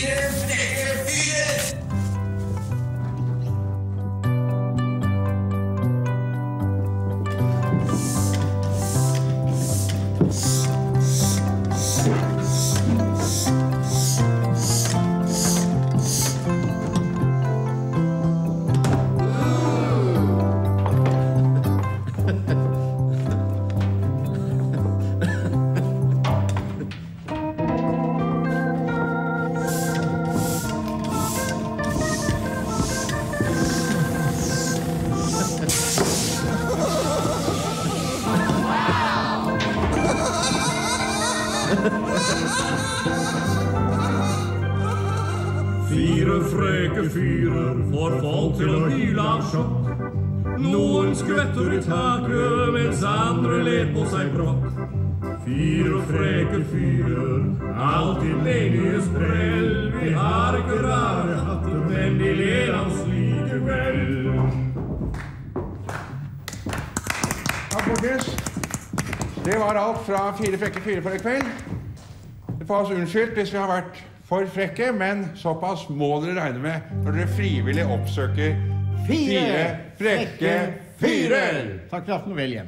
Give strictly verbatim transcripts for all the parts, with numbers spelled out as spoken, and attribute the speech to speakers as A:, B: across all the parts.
A: Fire frekke fyrer!
B: Fire freke fyrer får folk til å hyle av sjokk. Noen skvetter i taket, mens andre ler på seg brokk. Fire freke fyrer, alltid ledige sprell. Vi har ikke rare hatter, men de ler av oss likevel.
C: Ja, folkens. Det var alt fra Fire frekke fyrer for i kveld. Det får oss unnskyldt hvis vi har vært for frekke, men såpass må dere regne med når dere frivillig oppsøker Fire frekke fyrer!
D: Takk for aften og vel hjem.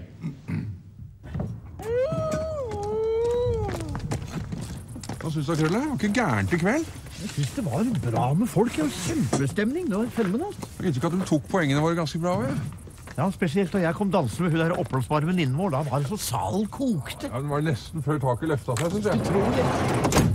C: Hva synes du, Krølle? Det var ikke gærent i kveld.
D: Jeg synes det var bra med folk. Det var kjempestemning. Det var fenomenalt.
C: Jeg vet ikke at de tok poengene våre ganske bra, vel?
D: Ja, spesielt da jeg kom dansende med hun der oppblomsbare venninnen vår. Da var det så salen kokte.
C: Ja, den var nesten før taket løftet seg, synes jeg.
D: Utrolig.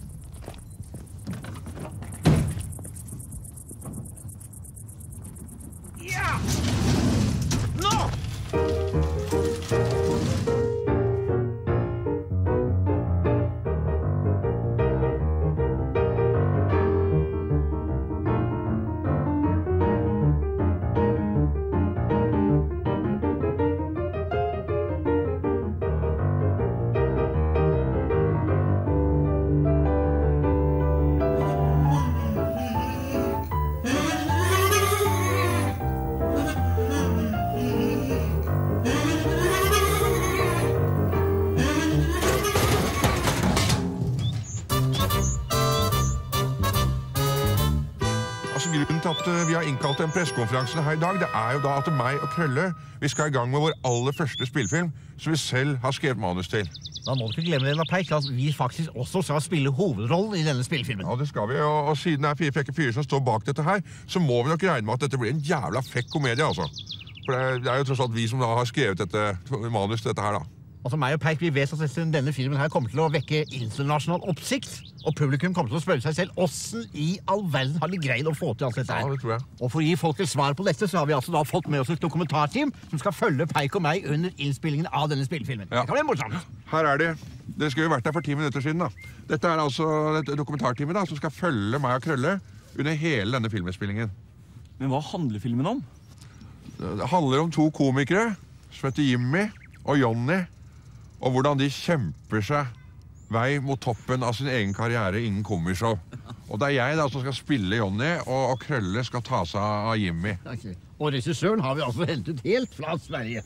C: Grunnen til at vi har innkalt en pressekonferanse her i dag, det er jo da at meg og Krølle vi skal i gang med vår aller første spillefilm, som vi selv har skrevet manus til.
D: Da må du ikke glemme det, Peik, at vi faktisk også skal spille hovedrollen i denne spillefilmen.
C: Ja, det skal vi, og, og siden det er Fire frekke fyrer som står bak dette her, så må vi nok regne med at dette blir en jævla frekk komedie, altså. For det, det er jo tross alt vi som da har skrevet dette manus til dette her, da.
D: Altså, meg og Peik, vi vet at denne filmen her kommer til å vekke internasjonal oppsikt, og publikum kommer til å spørre seg selv, hvordan i all verden har de greid å få til alt dette her?
C: Ja, det tror jeg.
D: Og for å gi folk et svar på dette, så har vi altså da fått med oss et dokumentarteam som skal følge Peik og meg under innspillingen av denne spillefilmen. Ja. Det kan bli morsomt.
C: Her er det. Dere skulle jo vært der for ti minutter siden, da. Dette er altså et dokumentarteamet da, som skal følge meg og Krølle under hele denne filminnspillingen.
E: Men hva handler filmen om?
C: Det handler om to komikere, som heter Jimmy og Johnny, og hvordan de kjemper seg vei mot toppen av sin egen karriere innen komishow. Og det er jeg da som skal spille Johnny, og, og Krølle skal ta seg av Jimmy.
D: Okay. Og regissøren har vi altså hentet helt fra Sverige.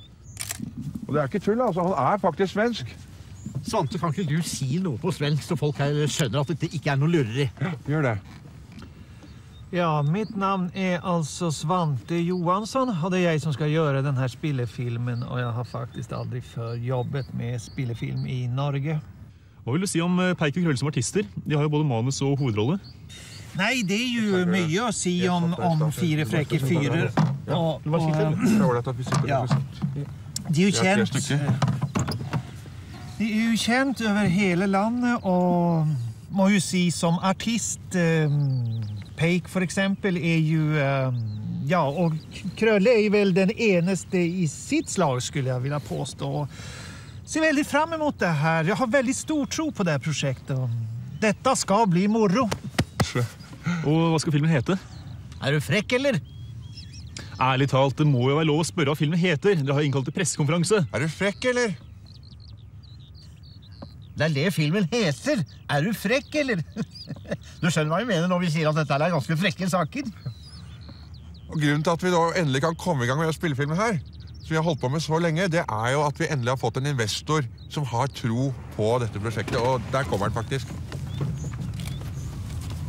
C: Og det er ikke tull, altså. Han er faktisk svensk.
D: Svante, kan ikke du si noe på svensk, så folk her skjønner at dette ikke er noe lureri?
C: Ja, gjør det.
F: Ja, mitt navn er altså Svante Johansson, og det er jeg som skal gjøre denne spillefilmen, og jeg har faktisk aldri før jobbet med spillefilm i Norge.
E: Hva vil du si om Peik og Krølle som artister? De har jo både manus og hovedrolle.
F: Nei, det er jo mye å si om, om Fire frekke fyrer. Og, og, ja, de er jo kjent, de er jo kjent over hele landet, og må jo si som artist... Peik for eksempel er jo, ja, og Krølle er vel den eneste i sitt slag, skulle jeg vilja påstå. Ser veldig frem emot det her. Jeg har veldig stor tro på det prosjektet. Dette skal bli moro.
E: Og hva skal filmen hete?
D: Er du frekk, eller?
E: Ærlig talt, det må jo være lov å spørre hva filmen heter. Dere har innkalt til pressekonferanse.
C: Er du frekk, eller?
D: Det er det filmen heter. Er du frekk, eller? Du skjønner hva vi mener når vi sier at dette er ganske frekke saker.
C: Og grunnen til at vi da endelig kan komme i gang med å spille filmen her, som vi har holdt på med så lenge, det er jo at vi endelig har fått en investor som har tro på dette prosjektet, og der kommer den faktisk.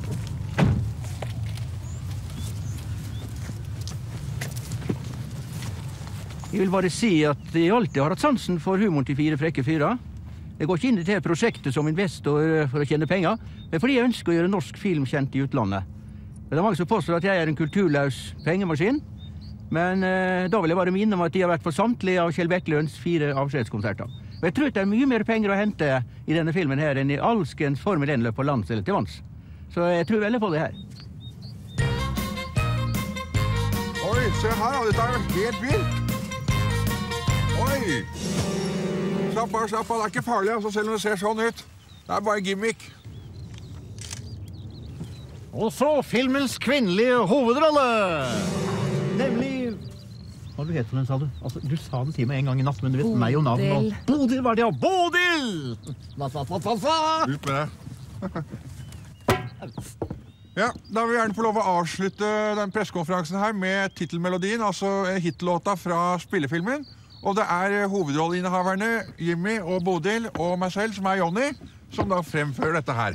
G: Jeg vil bare si at jeg alltid har hatt sansen for humoren til Fire frekke fyrer. Jeg går ikke inn i dette prosjektet som investor for å tjene penger, men fordi jeg ønsker å gjøre norsk film kjent i utlandet. Det er mange som påstår at jeg er en kulturløs pengemaskin, men eh, da vil jeg bare minne om at de har vært på samtlige av Kjell Bekkelunds fire avskjedskonserter. Og jeg tror at det er mye mer penger å hente i denne filmen her enn i alskens Formel en-løp på lands eller til vanns. Så jeg tror veldig på det her.
C: Oi, se her, dette er jo helt vilt. Oi! Slapp av, slapp av, det er ikke farlig, altså, selv om det ser sånn ut. Det er bare gimmick.
D: Og så filmens kvinnelige hovedrolle. Nemlig... Hva du heter for den, sa du? Altså, du sa det til meg en gang i natt, men du vet
H: Bodil.
D: meg og navnet nå. Bodil var det, ja! Bodil! Hva, hva, hva, hva, hva?
C: Ut med det. Ja, da vil vi gjerne få lov å avslutte den pressekonferansen her med titelmelodien, altså hitlåta fra spillefilmen. Og det er hovedrolleinnehaverne Jimmy og Bodil og meg selv, som er Johnny, som da fremfører dette her.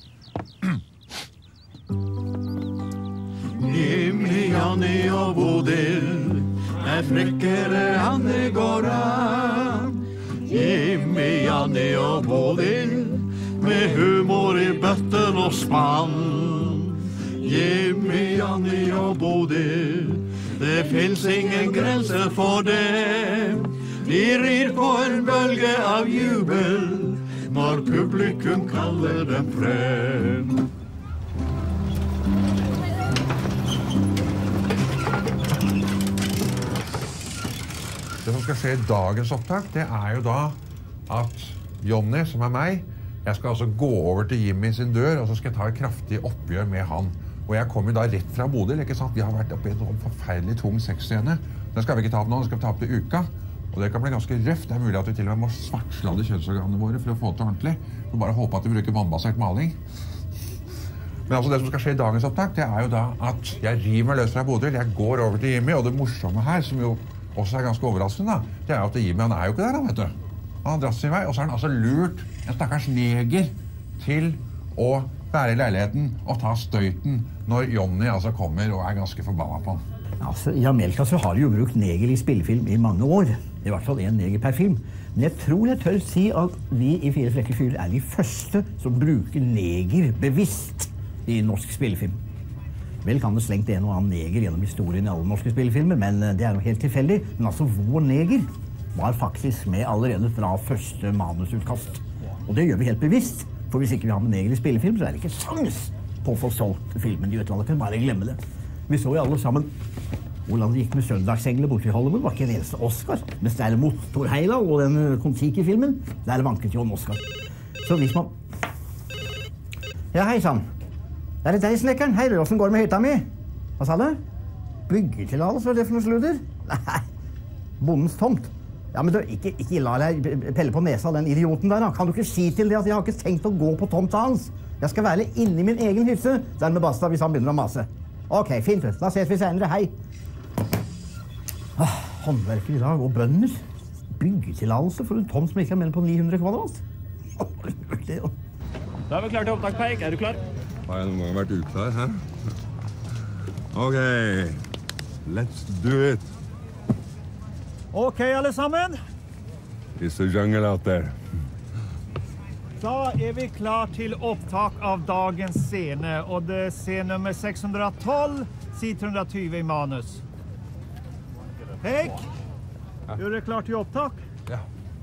B: Jimmy, Johnny og Bodil er frekkere andre går an. Jimmy, Johnny og Bodil med humor i bøtten og spann. Jimmy, Johnny og Bodil, det finns ingen grenser for dem. De rir på en bølge av jubel når publikum kaller dem frem.
C: Det som skal skje i dagens opptak, det er jo da at Johnny, som er meg, jeg skal altså gå over til Jimmy sin dør, og så skal jeg ta et kraftig oppgjør med han. Og jeg kommer da rett fra Bodil, ikke sant? Vi har vært oppe i en forferdelig tung sexscene. Den skal vi ikke ta opp nå, den skal vi ta opp til uka. Og det kan bli ganske røft. Det er mulig at vi til og med må svartslade kjønnsorganene våre for å få det til ordentlig. Vi må bare håpe at vi bruker vannbasert maling. Men altså det som skal skje i dagens opptak, det er jo da at jeg river meg løs fra Bodil, jeg går over til Jimmy, og det morsomme her, som jo også er ganske overraskende da, det er jo at Jimmy, han er jo ikke der, han vet du. Han har dratt sin vei, og så har han altså lurt en stakkars neger til å være i leiligheten og ta støyten når Johnny altså kommer og er ganske forbannet på han.
I: Altså, I Amerika så har de jo brukt neger i spillefilm i mange år. I hvert fall en neger per film. Men jeg tror jeg tør si at vi i Fire frekke fyrer er de første som bruker neger bevisst i norsk spillefilm. Vel kan det slengt en og annen neger gjennom historien i alle norske spillefilmer, men det er jo helt tilfeldig. Men altså, vår neger var faktisk med allerede fra første manusutkast. Og det gjør vi helt bevisst. For hvis ikke vi har med neger i spillefilm, så er det ikke sjans på å få solgt filmen i utlandet. Kan bare glemme det. Vi så jo alle sammen hvordan det gikk med Søndagsengler borte i Hollywood. Var ikke en eneste Oscar. Mens derimot Thor Heyerdahl og den Kon-Tiki-filmen, der vanket jo en Oscar. Så hvis man... Ja, hei sann. Det er det deg, Snekkeren. Hei, hvordan går det med hytta mi? Hva sa du? Byggetillatelse, hva er det for noe sluder? Nei, bondens tomt. Ja, men du, ikke, ikke la deg pelle på nesa av den idioten der, da. Kan du ikke si til det at jeg har ikke tenkt å gå på tomta hans? Jeg skal være inni min egen hytte, dermed basta hvis han begynner å mase. Ok, fint, da ses vi senere, hei. Ah, håndverker i dag, og bønder. Byggetillatelse for en tomt som ikke er mer på ni hundre kvadrat.
J: Da er vi klare til opptak, Peik. Er du klar?
C: Har jeg noen gang vært uklar, hæ? Ok, let's do it.
F: Ok, alle sammen.
C: It's a jungle out there.
F: Da er vi klar til opptak av dagens scene, og det er scene nummer seks hundre tolv, side tre hundre tjue i manus. Peik, ja. Er du klar til opptak?
C: Ja.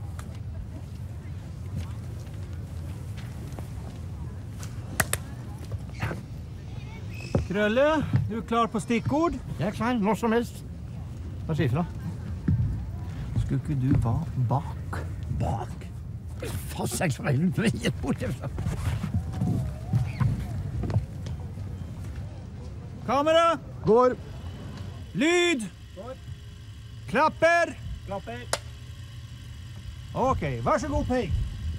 F: Krølle, du er klar på stikkord?
D: Jeg er klar, når som helst. Hva sier du da? Skulle ikke du være bak? Bak? Fast jeg skal være helt bort.
F: Kamera!
C: Går.
F: Lyd!
J: Går.
F: Klapper!
J: Klapper.
F: Ok, vær så god, Peik.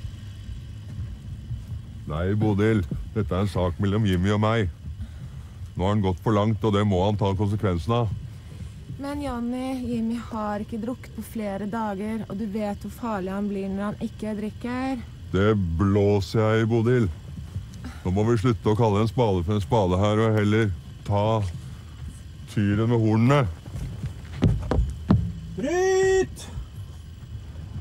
C: Nei, Bodil. Dette er en sak mellom Jimmy og meg. Nå har han gått for langt, og det må han ta konsekvensen av.
H: Men Johnny, Jimmy har ikke drukket på flere dager, og du vet hvor farlig han blir når han ikke drikker.
C: Det blåser jeg i, Bodil. Nå må vi slutte å kalle en spade for en spade her, og heller ta tyren med hornene.
F: Bry!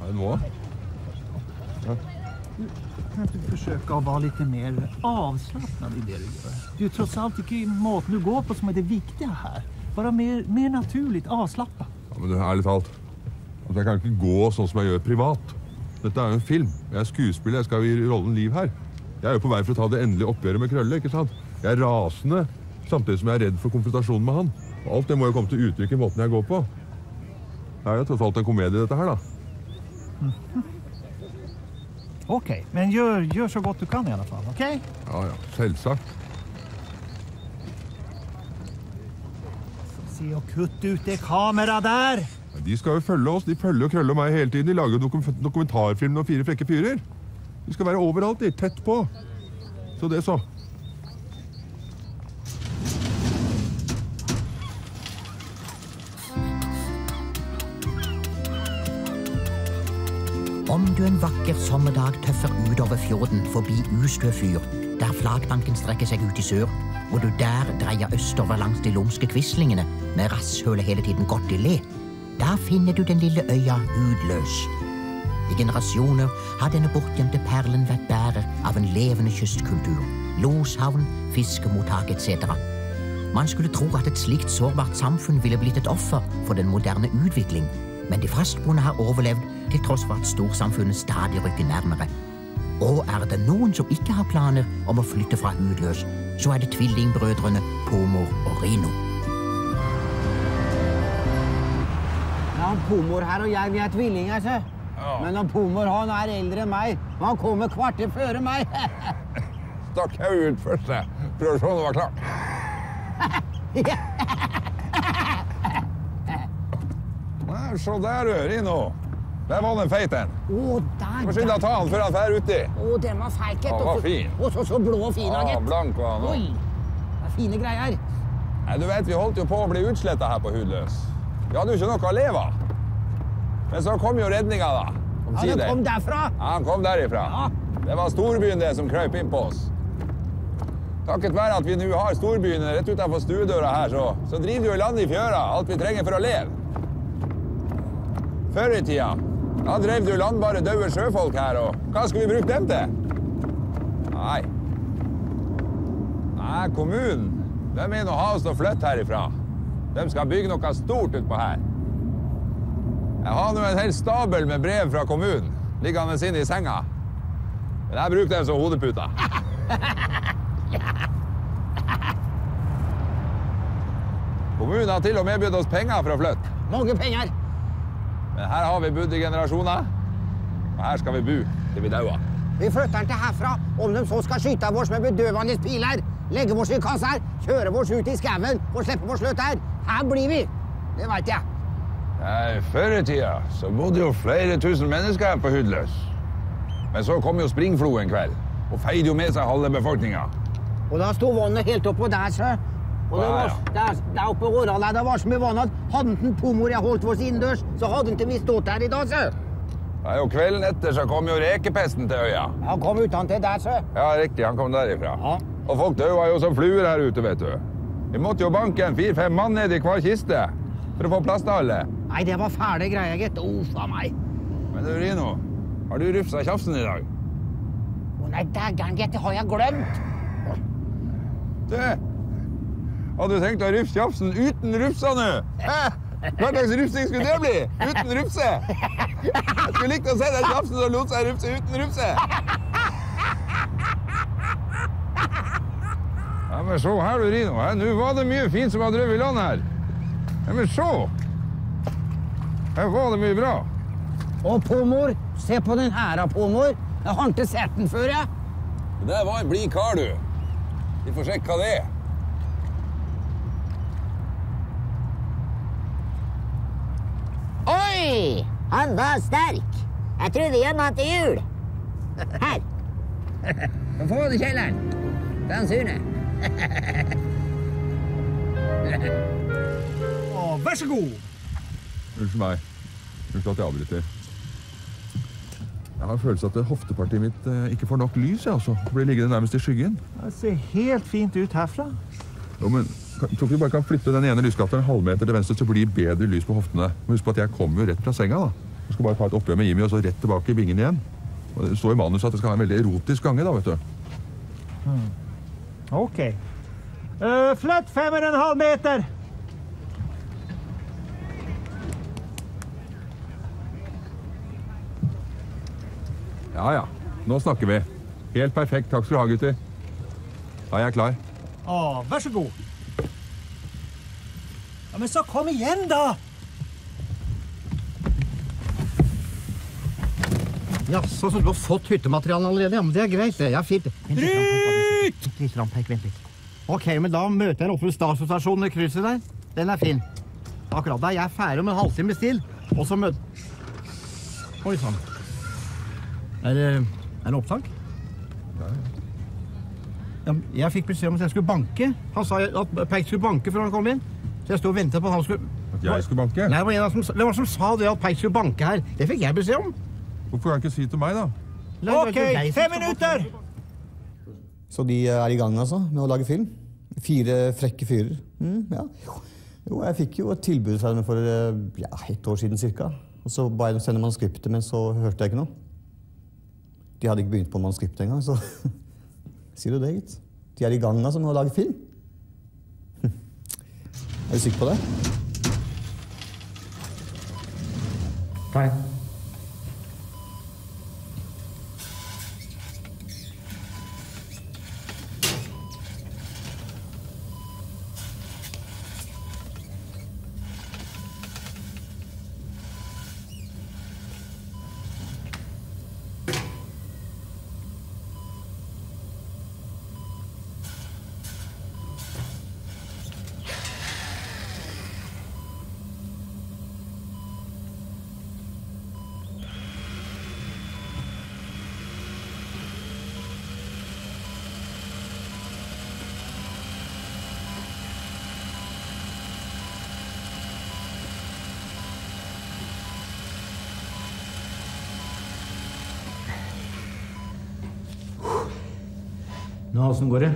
C: Hva er det nå? Ja.
F: Kan du forsøke å være litt mer avslappnad i det du gjør? Det er trots alt ikke måten du går på som er det viktige her. Bare mer, mer naturlig, avslappet.
C: Ja, men du, ærlig talt. Altså, jeg kan ikke gå sånn som jeg gjør privat. Dette er jo en film. Jeg er skuespiller, jeg skal gi rollen liv her. Jeg er jo på vei for å ta det endelige oppgjøret med Krølle, ikke sant? Jeg er rasende, samtidig som jeg er redd for konfrontasjonen med han. Og alt det må jo komme til uttrykk i måten jeg går på. Det er jo tross alt en komedie dette her, da.
F: Mm-hmm. Ok, men gjør, gjør så godt du kan i alle fall, ok?
C: Ja, ja, selvsagt.
F: Så se og kutt ut det kamera der!
C: De skal jo følge oss, de følger jo Krølle og meg hele tiden. De lager jo dokum dokumentarfilm om fire frekke fyrer. De skal være overalt, de, tett på. Så det så.
K: Om du en vakker sommerdag tøffer utover fjorden forbi Ustø fyr, der flatbanken strekker seg ut i sør, og du der dreier østover langs de lumske kvislingene med rasshølet hele tiden godt i le, der finner du den lille øya Hudløs. I generasjoner har denne bortgjemte perlen vært bærer av en levende kystkultur, loshavn, fiskemottak et cetera. Man skulle tro at et slikt sårbart samfunn ville blitt et offer for den moderne utvikling, men de fastboende har overlevd til tross for at storsamfunnet stadig rykker nærmere. Og er det noen som ikke har planer om å flytte fra Hudløs, så er det tvillingbrødrene Pomor og Rino.
L: Ja, Pomor her og jeg, vi er tvillinger, så. Ja. Men når Pomor han er eldre enn meg, og han kommer kvarter før meg.
C: Stakk jeg ut først, for å se om det var klart. Nei, se der, Rino. Der var den feiten.
L: Å, der.
C: Må skynde å ta han før han fer uti.
L: Å, den var feiket.
C: Ja, var fin.
L: Og så, så blå og fin,
C: ja,
L: gitt.
C: Blank var han.
L: Oi, det er fine greier.
C: Nei, du vet, vi holdt jo på å bli utslettet her på Hudløs. Vi hadde jo ikke noe å leve av. Men så kom jo redninga da.
L: Ja, den kom derfra.
C: Ja, han kom derifra. Ja. Det var storbyen det som krøp inn på oss. Takket være at vi nå har storbyen rett utenfor stuedøra her, så, så driver jo i land i fjøra alt vi trenger for å leve. Før i tida, da drev det jo landbare døde sjøfolk her, og hva skal vi bruke dem til? Nei. Nei, kommunen, de mener å ha oss til å flytte herifra. De skal bygge noe stort utpå her. Jeg har nå en hel stabel med brev fra kommunen, liggende inne i senga. Men jeg bruker dem som hodeputa. Kommunen har til og med bød oss penger for å flytte.
L: Mange penger.
C: Men her har vi bodd i generasjoner, og her skal vi bo til vi dauer.
L: Vi flytter den til herfra, om de så skal skyte av oss med bedøvende piler, legge oss i kasser, kjøre oss ut i skaven og slippe oss løt her. Her blir vi. Det vet jeg.
C: Nei, før i tida så bodde jo flere tusen mennesker her på Hudløs. Men så kom jo Springflo en kveld, og feide jo med seg halve befolkninga.
L: Og da stod vannet helt oppå der, så. Og det var, der, der oppe i Årala, det var så mye vann at hadde den Pomor jeg holdt oss innendørs, så hadde ikke vi stått her i dag, så.
C: Ja, og kvelden etter så kom jo rekepesten til øya.
L: Han kom utan til der, så.
C: Ja, riktig, han kom derifra.
L: Ja.
C: Og folk døde jo som fluer her ute, vet du. Vi måtte jo banke en fire-fem mann ned i hver kiste for å få plass til alle.
L: Nei, det var fæle greier, gitt. Uff av meg.
C: Men du, Rino, har du rufsa kjafsen i dag?
L: Å nei, dæggen, gitt, det har jeg glemt.
C: Du, hadde du tenkt å rufse kjafsen uten rufsa nå? Hæ? Hva slags rufsing skulle det bli? Uten rufse? Jeg skulle likt å se den kjafsen som lot seg rufse uten rufse. Ja, men så her du, Rino. Nå var det mye fint som var drøv i land her. Ja, men så. Her var det mye bra.
L: Og Pomor, se på den her, Pomor. Jeg har ikke sett den før, jeg.
C: Det var en blid kar, du. Vi får sjekke hva det er.
M: Oi! Han var sterk. Jeg trodde igjen han til jul. Her.
L: Få det, kjelleren. Den syne.
F: Å, vær så god.
C: Unnskyld meg. Unnskyld at jeg avbryter. Jeg har en følelse at hoftepartiet mitt eh, ikke får nok lys, altså. Blir liggende nærmest i skyggen.
F: Det ser helt fint ut herfra.
C: Jo, men jeg tror vi bare kan flytte den ene lysgatteren en halvmeter til venstre, så blir det bedre lys på hoftene. Men husk på at jeg kommer jo rett fra senga, da. Du skal bare ta et oppgjør med Jimmy, og så rett tilbake i bingen igjen. Og det står i manus at det skal være en veldig erotisk gange, da, vet du.
F: Hmm. Ok. Uh, flatt fem og en halv meter.
C: Ja, ja. Nå snakker vi. Helt perfekt. Takk skal du ha, gutter. Da er jeg klar.
F: Å, vær så god. Ja, men så kom igjen, da!
D: Ja, så, så du har fått hyttematerialen allerede. Ja, men det er greit, det. Ja, fint. Vent litt,
F: Bryt!
D: Vent litt, Rampeik, vent litt. Ok, men da møter jeg oppe ved stasjonsstasjonen i krysset der. Den er fin. Akkurat da er jeg ferdig om en halvtime stil. Og så møter... Oi, sånn. Er det, er det opptak?
C: Ja,
D: ja. Jeg fikk beskjed om at jeg skulle banke. Han sa at Peik skulle banke før han kom inn. Så jeg stod og ventet på at han skulle...
C: At jeg skulle banke?
D: Nei, det var en som, det var som sa det at Peik skulle banke her. Det fikk jeg beskjed om.
C: Hvorfor kan du ikke si til meg, da?
F: Ok, fem minutter!
N: Så de er i gang, altså, med å lage film. Fire frekke fyrer. Mm, ja. Jo, jeg fikk jo et tilbud for ja, et år siden cirka. Og så ba jeg dem sende manuskriptet, men så hørte jeg ikke noe. De hadde ikke begynt på manuskriptet engang, så sier du det, gitt. De er i gang, altså, med å lage film. Er du sikker på det? Nei.
G: Nå, hvordan går det?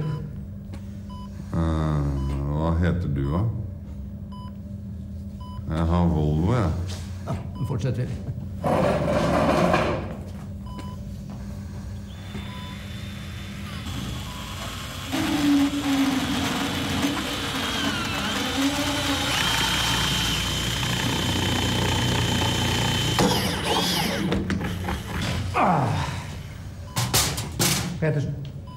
C: Uh, hva heter du, da? Jeg har Volvo, jeg.
G: Ja, fortsetter.
F: Ah. Petersen.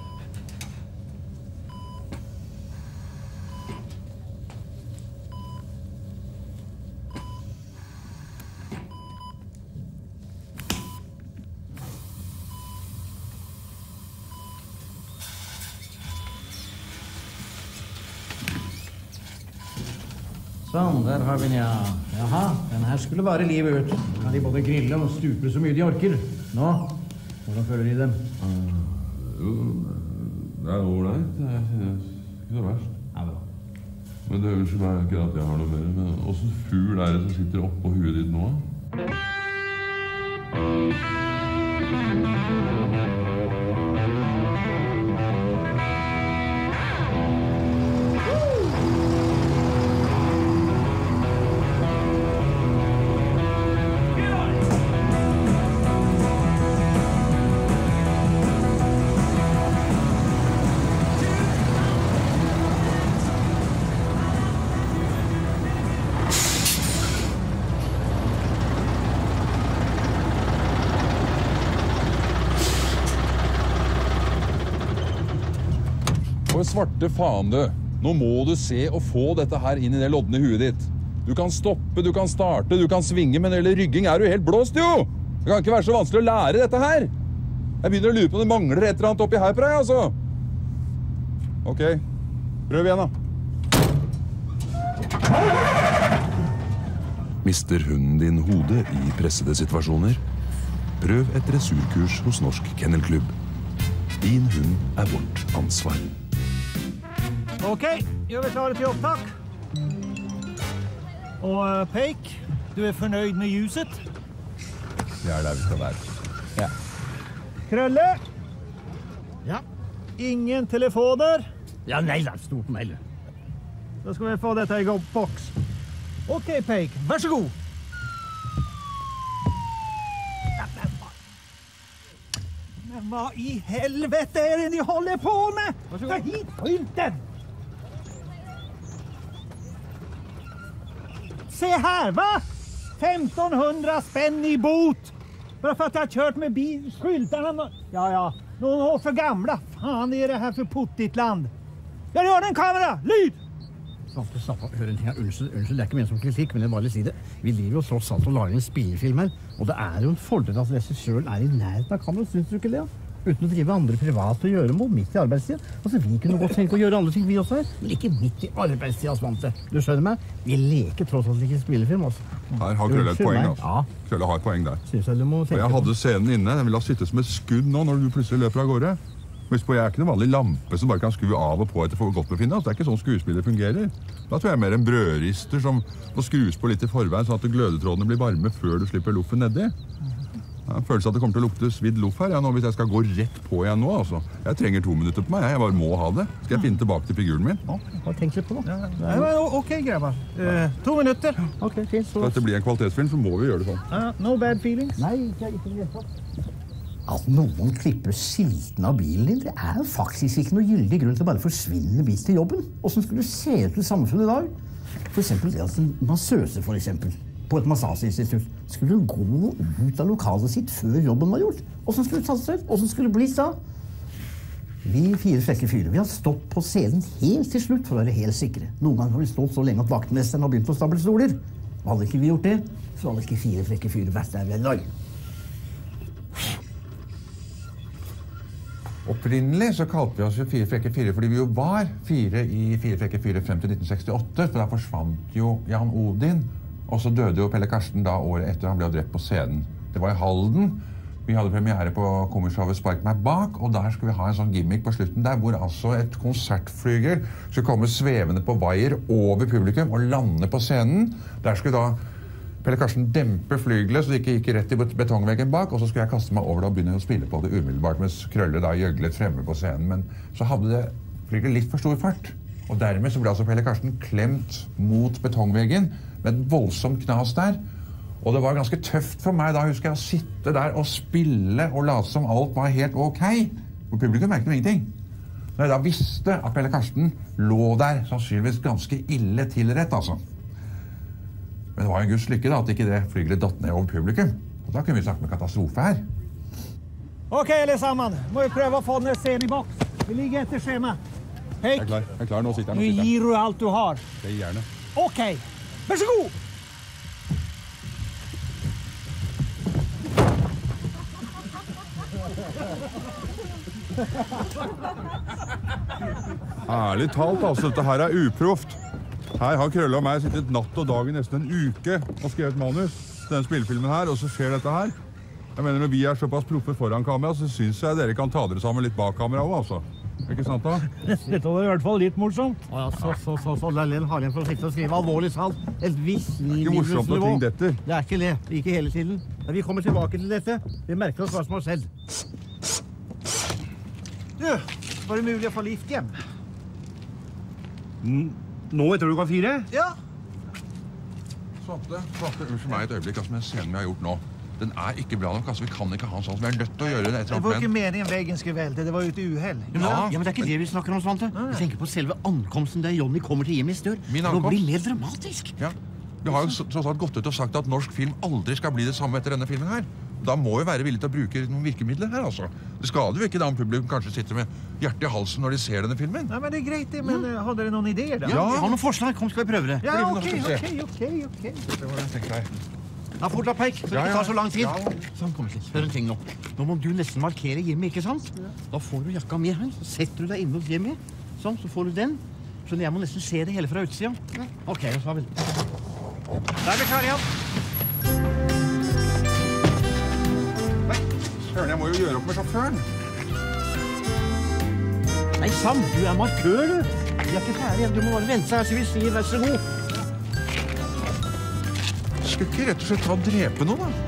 G: Sånn, der har vi den, ja. Jaha, den her skulle bare livet ut. Kan de både grille og stupe så mye de orker. Nå, hvordan føler de dem?
C: Uh, jo, det er ålreit. Det er ikke så verst.
G: Ja, bra.
C: Men det ønsker meg ikke at jeg har noe mer. Men hvordan fugl er det som sitter oppå huet ditt nå? Svarte faen, du. Nå må du se og få dette her inn i det loddende huet ditt. Du kan stoppe, du kan starte, du kan svinge, men når det gjelder rygging er du helt blåst, jo! Det kan ikke være så vanskelig å lære dette her. Jeg begynner å lure på om det mangler et eller annet oppi her på deg, altså. Ok, prøv igjen, da. Mister hunden din hodet i pressede situasjoner? Prøv et dressurkurs hos Norsk Kennelklubb. Din hund er vårt ansvar.
F: Ok, gjør vi klare til opptak. Og uh, Peik, du er fornøyd med ljuset?
C: Det er der vi skal være. Ja.
F: Krølle?
D: Ja?
F: Ingen telefoner?
D: Ja, nei, det er stort mail.
F: Da skal vi få dette i boks. Ok, Peik, vær så god. Men hva i helvete er det de holder på med? Ta hit skylten! Se her, hva? femton hundra spänn i bot! Bara för att jag har kört med bil, skyltarna. Ja, ja. Någon år för gamla. Fan är det här för puttigt land. Jag rör en kamera! Lyd!
D: Svante, slapp av. Hør en ting her. Unnskyld, unnskyld, det er ikke ment som kritikk, men jeg bare vil si det. Vi driver jo tross alt og lager en spillefilm her, og det er jo en fordel at regissøren er i nærheten av kamera, synes du ikke det? Uten å drive andre private og gjøre mål midt i arbeidstiden. Altså, vi kunne godt tenke å gjøre andre ting vi også her, men ikke midt i arbeidstiden, Svante. Du skjønner meg? Vi leker tross alt ikke spillefilm, altså.
O: Her har Krølle et poeng, altså.
D: Ja.
O: Krølle har et poeng der.
D: Synes jeg du må tenke
O: og jeg hadde scenen inne, den ville ha sittet som et skudd nå når du plutselig løper av gårde. Husk på, jeg er ikke noen vanlig lampe som bare kan skru av og på etter for godt befinne. Det er ikke sånn skuespiller fungerer. Da tror jeg mer en brødrister som må skrus på litt i forveien, sånn at glødetrådene blir varme før du slipper loffen nedi. Jeg føler at det kommer til å lukte svidd loff her, ja, nå, hvis jeg skal gå rett på igjen nå, altså. Jeg trenger to minutter på meg, jeg bare må ha det. Skal jeg finne tilbake til figuren min?
D: Ja, bare tenk litt på det.
F: Ja, ja, ok, grabbar. Uh, to minutter.
D: Ok, fint. Så...
O: For at det blir en kvalitetsfilm, så må vi gjøre det sånn.
F: Uh, no bad feelings?
D: Nei, ikke, ikke det.
I: At noen klipper skiltene av bilen din, det er faktisk ikke noe gyldig grunn til å bare forsvinne bis til jobben. Hvordan skulle du se ut i samfunnet i dag? For eksempel det at en massøse, for eksempel, på et massasjeinstitutt, skulle gå ut av lokalet sitt før jobben var gjort. Hvordan skulle det tatt seg ut? Hvordan skulle det bli da? Vi fire frekke fyrer, vi har stått på scenen helt til slutt for å være helt sikre. Noen ganger har vi stått så lenge at vaktmesteren har begynt å stable stoler. Hadde ikke vi gjort det, så hadde ikke fire frekke fyrer vært der vi er i dag.
C: Opprinnelig så kalte vi oss jo Fire frekke fyrer fordi vi jo var fire i Fire frekke fyrer frem til nitten sekstiåtte, for da forsvant jo Jan Odin, og så døde jo Pelle Karsten da året etter han ble drept på scenen. Det var i Halden. Vi hadde premiere på komisjshowet Spark meg bak, og der skulle vi ha en sånn gimmick på slutten der, hvor altså et konsertflygel skulle komme svevende på vaier over publikum og lande på scenen. Der skulle da Pelle Karsten dempe flygelet så det ikke gikk rett i betongveggen bak, og så skulle jeg kaste meg over det og begynne å spille på det umiddelbart, mens Krølle da gjøglet fremme på scenen. Men så hadde det flygelet litt for stor fart, og dermed så ble altså Pelle Karsten klemt mot betongveggen med en voldsom knas der. Og det var ganske tøft for meg da, husker jeg, å sitte der og spille og late som alt var helt ok. Og publikum merket jo ingenting. Når jeg da visste at Pelle Karsten lå der, sannsynligvis ganske ille tilrett, altså. Men det var en guds lykke da, at ikke det flygelet datt ned over publikum. Og da kunne vi snakke med katastrofe her.
F: Ok, alle sammen. Må vi prøve å få den scenen i boks. Vi ligger etter skjema. Hei.
O: Jeg er klar, jeg er klar. Nå sitter jeg.
F: Nå gir du alt du har.
O: Det gir gjerne.
F: Ok, vær så god!
O: Ærlig talt, altså, dette her er uproft. Her har Krølle og meg sittet natt og dag i nesten en uke og skrevet manus til denne spillefilmen her, og så skjer dette her. Jeg mener, når vi er såpass proffe foran kamera, så synes jeg dere kan ta dere sammen litt bak kamera også, altså. Ikke sant da?
F: Dette var i hvert fall litt morsomt.
D: Ja, så, så, så, så, Lellen har en for å sitte og skrive alvorlig salt. Et visst
O: ikke morsomt når ting detter.
D: Det er ikke det, ikke hele tiden. Men vi kommer tilbake til dette. Vi merker oss hva som har skjedd.
F: Du, var det mulig å få lift hjem?
J: Nå etter du kan fire?
F: Ja.
C: Svante, Svante, unnskyld meg et øyeblikk, altså, med scenen vi har gjort nå. Den er ikke bra nok, altså, vi kan ikke ha en sånn. Vi er nødt til å gjøre det etter
F: Det var ikke meningen veggen skulle velte, det var jo et uheld.
D: Ja, ja, men det er ikke det vi snakker om, Svante. Vi tenker på selve ankomsten der Johnny kommer til hjemmet i stør.
C: Min ankomst?
D: Det blir mer dramatisk.
C: Ja, vi har jo tross alt gått ut og sagt at norsk film aldri skal bli det samme etter denne filmen her. Da må vi være villige til å bruke noen virkemidler her, altså. Det skader jo ikke da om publikum kanskje sitter med hjertet i halsen når de ser denne filmen.
F: Nei, men det er greit det, men mm. har dere noen ideer da?
D: Ja, vi har noen forslag. Kom, skal vi prøve det?
F: Ja, ok, ok, ok, ok.
C: Det var det jeg tenkte deg.
D: Ja, fort da, Peik, så det ikke tar så lang tid. Ja. Sånn, kom litt. Hør en ting nå. Nå må du nesten markere hjemme, ikke sant? Ja. Da får du jakka med her, så setter du deg inne hos hjemme. Sånn, så får du den. Så jeg må nesten se det hele fra utsida. Ja. Ok, så har vi det.
F: Der er vi klare igjen.
C: Søren, jeg må jo gjøre opp med sjåføren.
D: Nei, Sam, du er markør, du. Vi er ikke ferdig. Du må bare vente her, så vi sier vær så god.
C: Skal ikke rett og slett ta og drepe noen, da?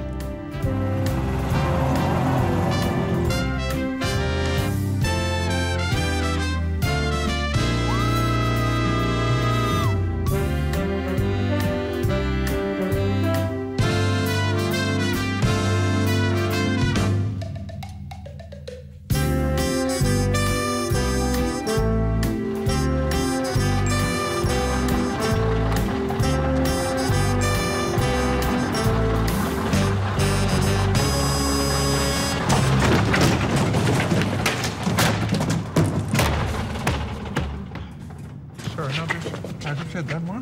C: søren, hva er det som skjedde her nå?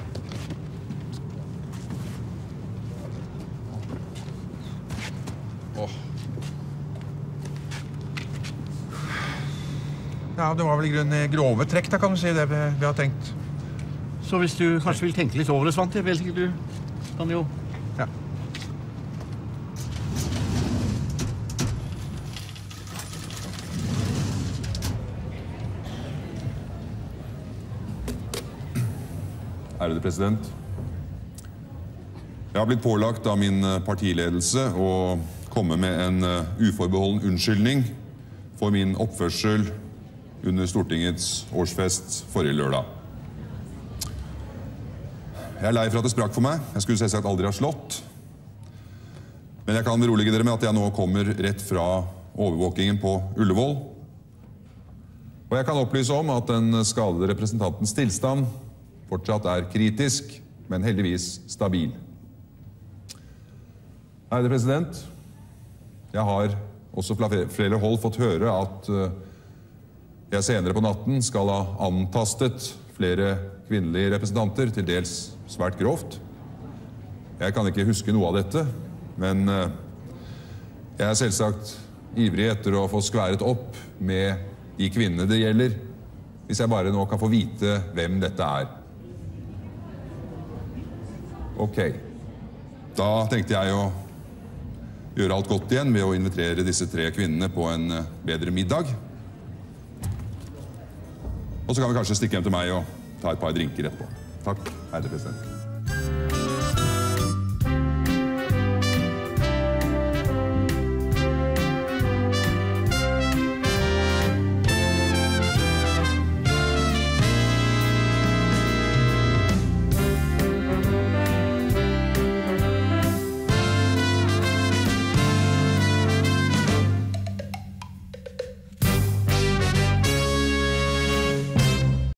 C: Åh. Ja, det var vel i grunnen grove trekk, da, kan du si, det vi, vi har tenkt.
D: Så hvis du kanskje vil tenke litt over det, Svante, vel sikkert du kan jo...
C: Ja.
O: Ærede president. Jeg har blitt pålagt av min partiledelse å komme med en uforbeholden unnskyldning for min oppførsel under Stortingets årsfest forrige lørdag. Jeg er lei for at det sprakk for meg. Jeg skulle selvsagt aldri ha slått. Men jeg kan berolige dere med at jeg nå kommer rett fra overvåkingen på Ullevål. Og jeg kan opplyse om at den skadede representantens tilstand fortsatt er kritisk, men heldigvis stabil. Ærede president, jeg har også fra flere hold fått høre at jeg senere på natten skal ha antastet flere kvinnelige representanter, til dels svært grovt. Jeg kan ikke huske noe av dette, men jeg er selvsagt ivrig etter å få skværet opp med de kvinnene det gjelder, hvis jeg bare nå kan få vite hvem dette er. Ok, da tenkte jeg å gjøre alt godt igjen ved å invitere disse tre kvinnene på en bedre middag. Og så kan vi kanskje stikke hjem til meg og ta et par drinker etterpå. Takk, herre president.